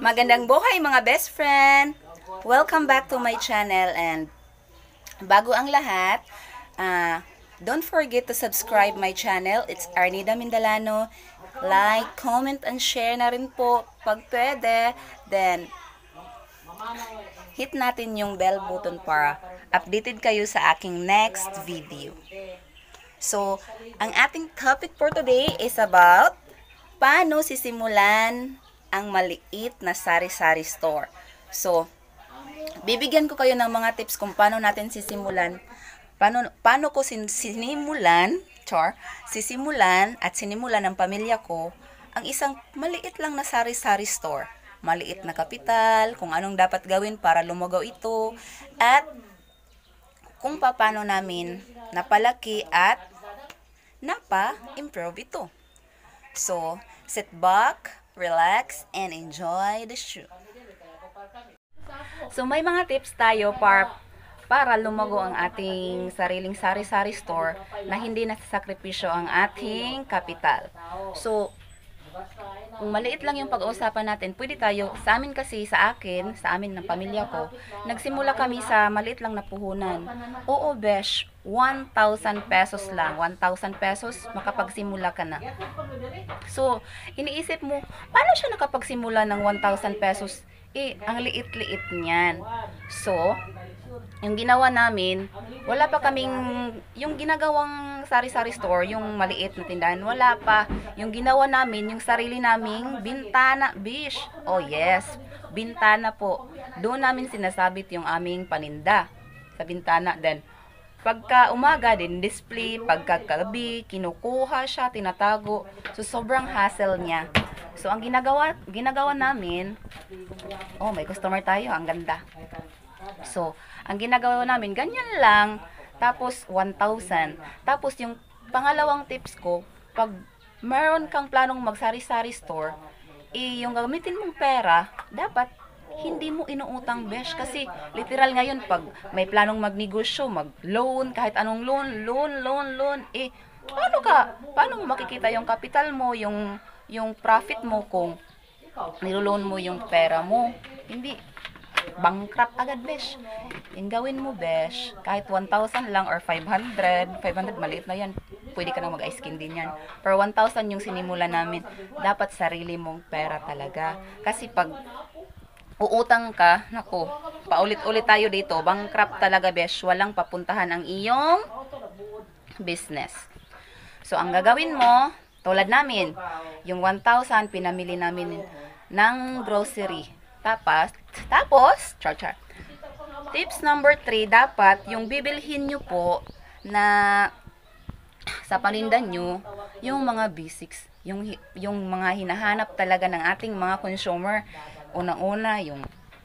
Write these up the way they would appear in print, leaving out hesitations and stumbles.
Magandang buhay mga best friend! Welcome back to my channel and bago ang lahat, don't forget to subscribe my channel. It's Arnida Mindalano. Like, comment, and share na rin po pag pwede. Then, hit natin yung bell button para updated kayo sa aking next video. So, ang ating topic for today is about paano sisimulan ang maliit na sari-sari store. So, bibigyan ko kayo ng mga tips kung paano natin sisimulan. Paano ko sinimulan at sinimulan ng pamilya ko ang isang maliit lang na sari-sari store. Maliit na kapital, kung anong dapat gawin para lumago ito, at kung paano namin napalaki at napa-improve ito. So, sit back, relax, and enjoy the show. So, may mga tips tayo para lumago ang ating sariling sari-sari store na hindi nasasakripisyo ang ating kapital. So, kung maliit lang yung pag-uusapan natin, pwede tayo, sa amin kasi, sa amin ng pamilya ko, nagsimula kami sa maliit lang na puhunan. Oo, besh, 1,000 pesos lang. 1,000 pesos, makapagsimula ka na. So, iniisip mo, paano siya nakapagsimula ng 1,000 pesos? Ang liit-liit niyan. So, yung ginawa namin, wala pa kaming, yung ginagawang sari-sari store, yung maliit na tindahan, wala pa. Yung ginawa namin, yung sarili naming bintana, bish. Oh yes, bintana po. Doon namin sinasabit yung aming paninda sa bintana. Then, pagka umaga din, display, pagka gabi, kinukuha siya, tinatago. So, sobrang hassle niya. So, ang ginagawa namin, oh, may customer tayo, ang ganda. So, ang ginagawa namin, ganyan lang, tapos 1,000. Tapos, yung pangalawang tips ko, pag meron kang planong magsari-sari store, yung gamitin mong pera, dapat hindi mo inuutang, besh. Kasi, literal ngayon, pag may planong magnegosyo, mag-loan, kahit anong loan, paano mo makikita yung capital mo, yung profit mo kung niloloan mo yung pera mo? Hindi, bankrupt agad, besh. Yung gawin mo, besh, kahit 1,000 lang or 500 maliit na yan, pwede ka na mag-ice cream din yan. Pero 1,000 yung sinimula namin, dapat sarili mong pera talaga. Kasi pag uutang ka, naku, paulit-ulit tayo dito, bankrupt talaga, besh. Walang papuntahan ang iyong business. So, ang gagawin mo, tulad namin, yung 1,000, pinamili namin ng grocery. Tapos, tips number 3, dapat yung bibilhin nyo po na sa paninda nyo, yung mga basics, yung mga hinahanap talaga ng ating mga consumer. Unang-una, yung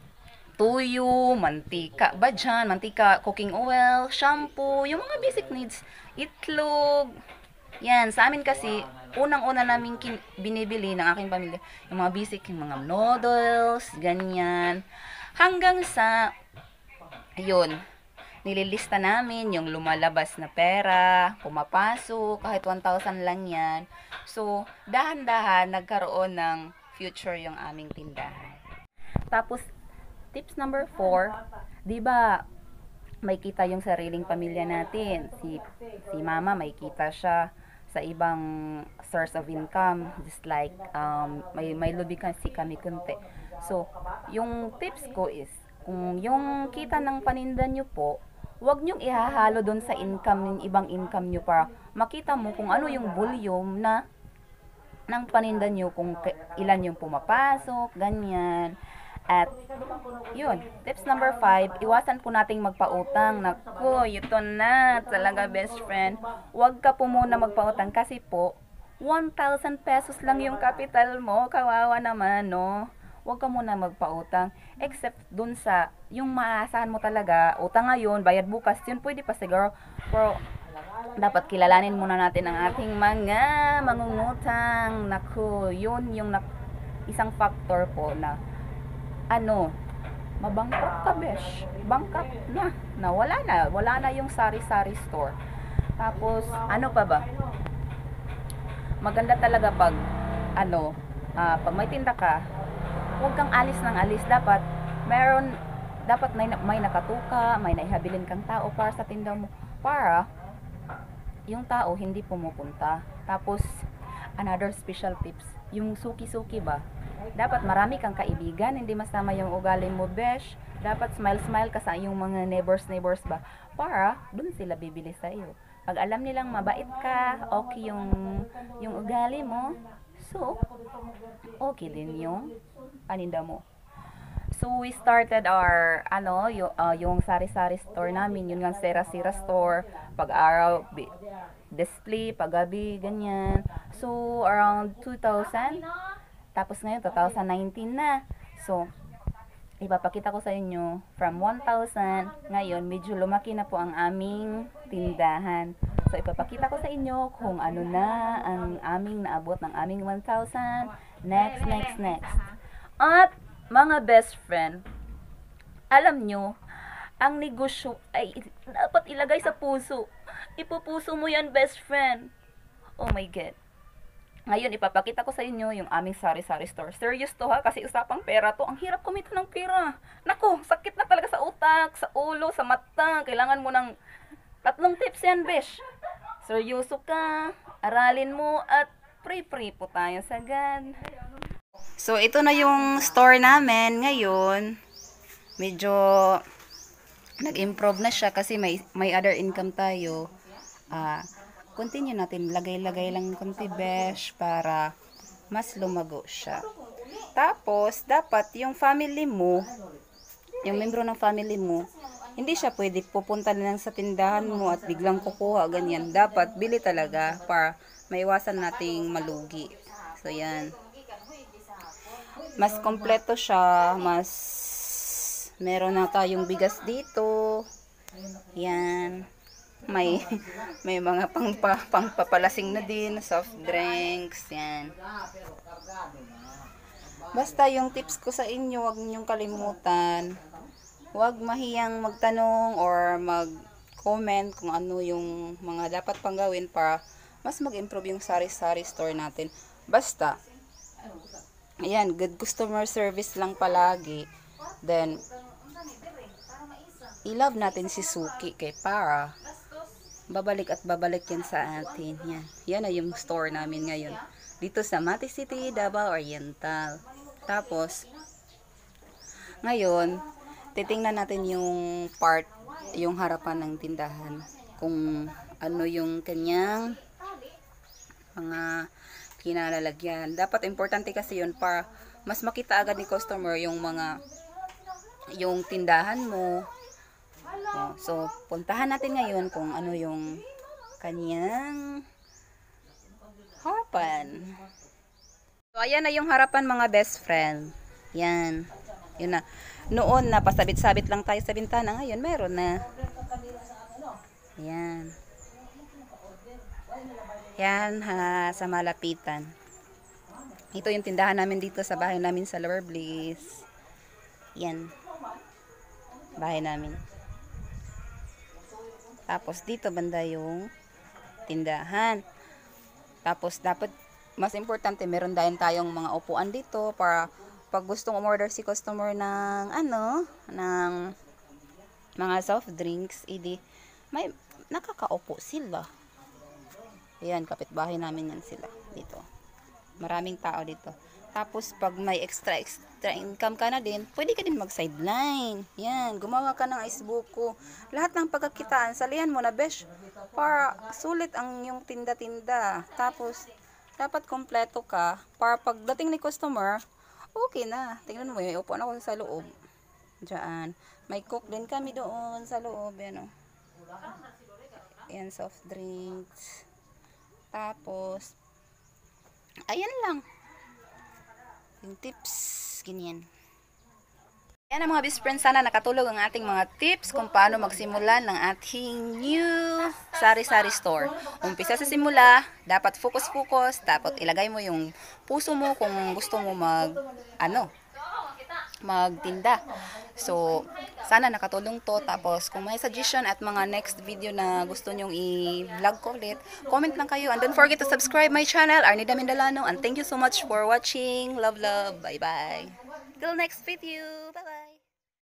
tuyo, mantika, cooking oil, shampoo, yung mga basic needs, itlog. Yan, sa amin kasi, unang-una namin binibili ng aking pamilya, yung mga basic, yung mga noodles, ganyan. Hanggang sa, yun, nililista namin yung lumalabas na pera, pumapasok, kahit 1,000 lang yan. So, dahan-dahan, nagkaroon ng future yung aming tindahan. Tapos, tips number 4, di ba, may kita yung sariling pamilya natin. Si mama, may kita siya sa ibang source of income, just like may lubi kasi kami kunti. So, yung tips ko is, kung yung kita ng paninda nyo po, huwag nyong ihahalo doon sa income, ng ibang income nyo para makita mo kung ano yung volume ng paninda nyo, kung ilan yung pumapasok, ganyan. At, yun, tips number 5, iwasan po nating magpautang. Naku, ito na, talaga best friend. Huwag ka po muna magpautang kasi po, 1,000 pesos lang yung capital mo. Kawawa naman, no? Huwag ka muna magpautang. Except dun sa, yung maasahan mo talaga, utang ngayon, bayad bukas, yun pwede pa siguro. Pero, dapat kilalanin muna natin ang ating mga mangungutang. Naku, yun yung isang factor po na mabangkrut ka, besh. Bankrupt na. Wala na yung sari-sari store. Tapos, ano pa ba? Maganda talaga pag, pag may tinda ka, huwag kang alis ng alis. Dapat may nakatuka, may naihabilin kang tao para sa tindahan mo. Para yung tao hindi pumupunta. Tapos, another special tips, yung suki-suki ba? Dapat marami kang kaibigan, hindi masama yung ugali mo, besh. Dapat smile-smile ka sa yung mga neighbors ba? Para, dun sila bibili sa iyo. Pag alam nilang mabait ka, okay yung ugali mo, so, okay din yung paninda mo. So, we started our, yung sari-sari store namin, yun nga sera-sira store, pag-araw, display, pag-gabi, ganyan. So, around 2000, tapos ngayon, 2019 na. So, ipapakita ko sa inyo, from 1,000, ngayon, medyo lumaki na po ang aming tindahan. So, ipapakita ko sa inyo kung ano na ang aming naabot ng aming 1,000. Next. At, mga best friend, alam nyo, ang negosyo ay dapat ilagay sa puso. Ipupuso mo yan, best friend. Oh my God. Ngayon, ipapakita ko sa inyo yung aming sari-sari store. Serious to ha, kasi usapang pera to. Ang hirap kumita ng pera. Naku, sakit na talaga sa utak, sa ulo, sa mata. Kailangan mo ng 3 tips yan, besh. Seryoso ka, aralin mo, at pray-pray po tayo sa God. So, ito na yung store namin ngayon. Medyo nag-improve na siya kasi may other income tayo. Continue natin, lagay-lagay lang konti, besh, para mas lumago siya. Tapos, dapat yung family mo, yung membro ng family mo, hindi siya pwede pupunta na lang sa tindahan mo at biglang kukuha, ganyan. Dapat, bili talaga para maiwasan nating malugi. So, yan. Mas kompleto siya, mas meron na tayong bigas dito. Yan. May mga pangpapalasing na din, soft drinks, yan. Basta yung tips ko sa inyo, wag ninyong kalimutan. Wag mahiyang magtanong or mag-comment kung ano yung mga dapat pang gawin para mas mag-improve yung sari-sari store natin. Basta, ayan, good customer service lang palagi. Then, i-love natin si Suki kay para babalik at babalik yan sa atin. Yan. Yan na yung store namin ngayon. Dito sa Mati City, Davao Oriental. Tapos, ngayon, titingnan natin yung yung harapan ng tindahan. Kung ano yung kanyang mga kinalalagyan. Dapat importante kasi yun para mas makita agad ni customer yung tindahan mo. So, puntahan natin ngayon kung ano yung kanyang harapan. So, ayan na yung harapan, mga best friend. Yan. Yun na. Noon, napasabit-sabit lang tayo sa bintana. Ngayon, meron na. Yan. Yan ha, sa malapitan. Ito yung tindahan namin dito sa bahay namin sa Lower Bliss. Yan. Bahay namin. Tapos dito banda yung tindahan. Tapos dapat, mas importante, meron din tayong mga upuan dito para pag gustong umorder si customer ng ng mga soft drinks, may nakakaupo sila. Ayan, kapitbahay namin yan sila dito. Maraming tao dito. Tapos, pag may extra income ka na din, pwede ka din mag-sideline. Yan, gumawa ka ng icebuko. Lahat ng pagkakitaan, salihan mo na, besh, para sulit ang yung tinda-tinda. Tapos, dapat kompleto ka, para pagdating ni customer, okay na. Tingnan mo, may upuan ako sa loob. Diyan. May cook din kami doon sa loob. Yan, Yan, soft drinks. Tapos, ayan lang. Yung tips, ganyan. Ayan ang mga best friends, sana nakatulog ang ating mga tips kung paano magsimulan ng ating new sari-sari store. Umpisa sa simula, dapat focus, dapat ilagay mo yung puso mo kung gusto mo magtinda. So, sana nakatulong to. Tapos, kung may suggestion at mga next video na gusto nyong i-vlog ko ulit, comment lang kayo. And don't forget to subscribe my channel, Arnida Mindalano. And thank you so much for watching. Love, love. Bye-bye. Till next video. Bye-bye.